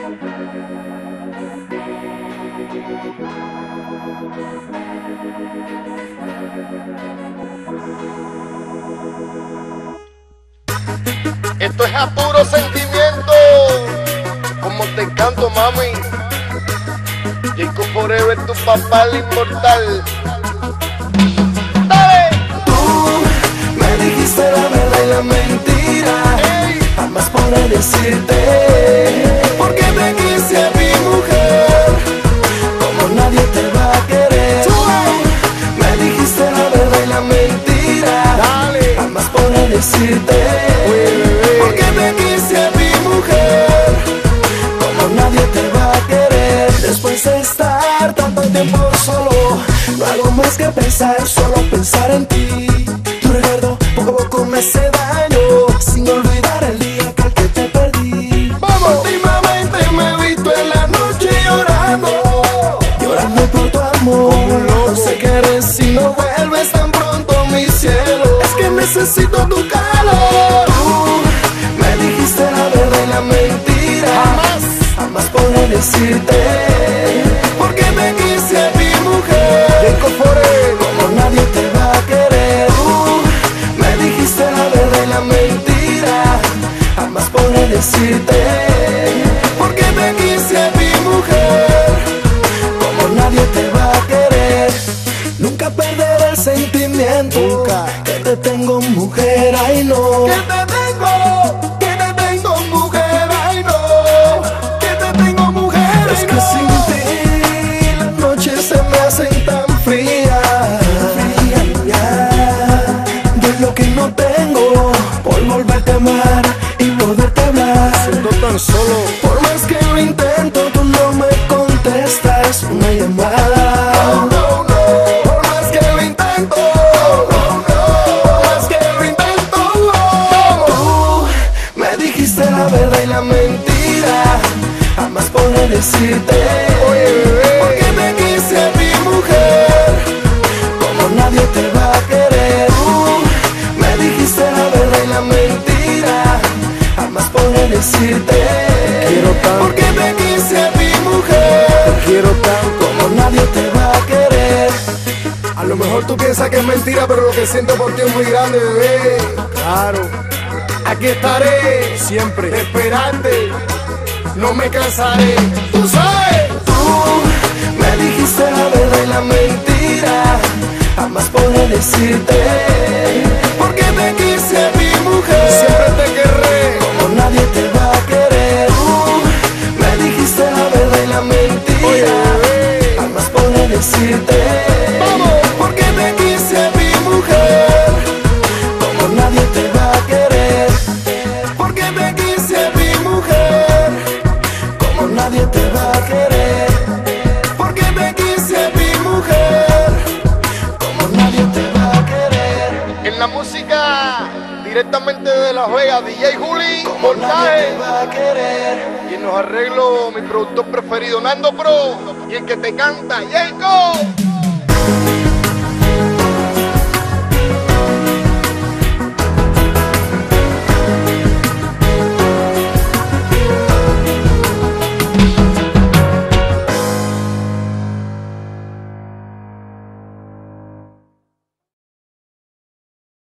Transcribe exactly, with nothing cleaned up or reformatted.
Esto es a puro sentimiento, como te canto, mami. Jacob Forever, tu papá, el inmortal. ¡Dale! Tú me dijiste la verdad y la mentira. Ey. Jamás podré decirte, porque te quise a mi mujer, como nadie te va a querer. Tú me dijiste la verdad y la mentira. Dale. Jamás podré decirte, porque te quise a mi mujer, como nadie te va a querer. Después de estar tanto tiempo solo, no hago más que pensar, solo pensar en ti. Tu recuerdo poco a poco me hace daño, sin olvidar el día que, que te perdí. ¡Vamos! Últimamente me he visto en la noche llorando, llorando por tu amor. No sé qué eres si no vuelves tan pronto, mi cielo. Es que necesito tu calor. Tú me dijiste la verdad y la mentira. Jamás, jamás podré decirte, porque te quise a mi mujer, como nadie te va a querer. Tú me dijiste la verdad y la mentira. Jamás podré decirte, porque te quise a mi mujer, como nadie te va a querer. Nunca perderé el sentimiento. Nunca. Que te tengo, mujer, ay no. Que te tengo, que te tengo, mujer, ay no. Que te tengo, mujer, ay es que no. Sin ti las noches se me hacen tan frías. Fría, yo es lo que no tengo por volverte a amar y poderte hablar. Siendo tan solo, por más que lo intento, tú no me contestas una llamada. No, no, no. Por más que lo intento, no, no, no. Por más que lo intento, no. Tú me dijiste la verdad y la mentira. Jamás podré decirte, oye, bebé, porque te quise a mi mujer, como nadie te va a querer. Tú me dijiste la verdad y la mentira. Jamás podré decirte, quiero tanto, porque te quise a mi mujer, te quiero tanto, como nadie te va a querer. A lo mejor tú piensas que es mentira, pero lo que siento por ti es muy grande, bebé. Claro, aquí estaré siempre, de esperarte, no me cansaré. Tú sabes, tú me dijiste la verdad y la mentira. Jamás podré decirte, porque te quise a mi mujer, siempre te querré, como nadie te va a querer. Tú me dijiste la verdad y la mentira. Oye, jamás podré decirte, vamos, porque te quise a mi mujer, como nadie te va a querer. Porque te quise a mi mujer, como nadie te va a querer. Porque te quise a mi mujer, como nadie te va a querer. en la música directamente de Las Vegas, D J Juli, Como nadie te va a querer. y en los arreglos mi productor preferido, Nando Pro, y el que te canta, Jacob.